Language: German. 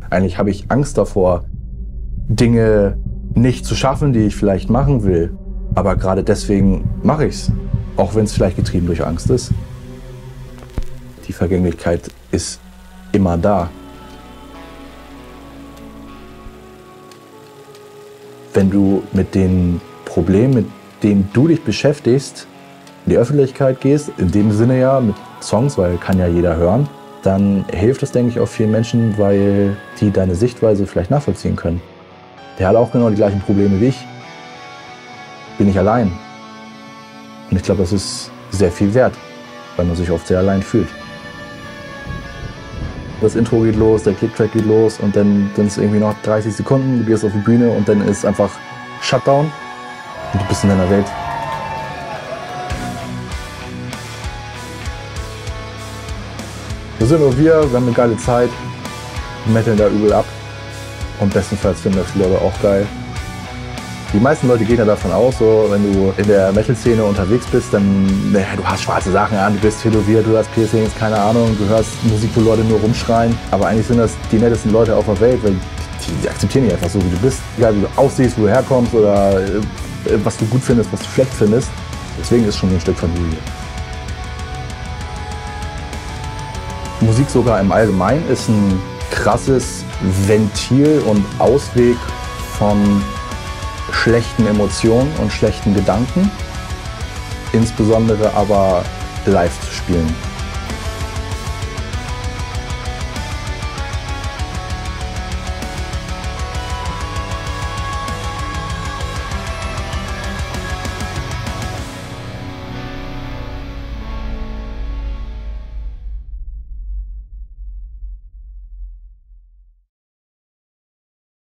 Eigentlich habe ich Angst davor, Dinge nicht zu schaffen, die ich vielleicht machen will. Aber gerade deswegen mache ich es, auch wenn es vielleicht getrieben durch Angst ist. Die Vergänglichkeit ist immer da. Wenn du mit den Problemen, mit denen du dich beschäftigst, in die Öffentlichkeit gehst, in dem Sinne ja mit Songs, weil kann ja jeder hören, dann hilft das, denke ich, auch vielen Menschen, weil die deine Sichtweise vielleicht nachvollziehen können. Der hat auch genau die gleichen Probleme wie ich. Bin ich allein. Und ich glaube, das ist sehr viel wert, weil man sich oft sehr allein fühlt. Das Intro geht los, der Clicktrack geht los und dann sind es irgendwie noch 30 Sekunden, du gehst auf die Bühne und dann ist einfach Shutdown und du bist in deiner Welt. Wir sind nur wir haben eine geile Zeit, metteln da übel ab und bestenfalls finden das die Leute auch geil. Die meisten Leute gehen ja davon aus, so, wenn du in der Metal-Szene unterwegs bist, dann, naja, du hast schwarze Sachen an, du bist tätowiert, du hast Piercings, keine Ahnung, du hörst Musik, wo Leute nur rumschreien. Aber eigentlich sind das die nettesten Leute auf der Welt, weil die akzeptieren dich einfach so, wie du bist. Egal, wie du aussiehst, wo du herkommst oder was du gut findest, was du schlecht findest. Deswegen ist es schon ein Stück Familie. Musik sogar im Allgemeinen ist ein krasses Ventil und Ausweg von schlechten Emotionen und schlechten Gedanken, insbesondere aber live zu spielen.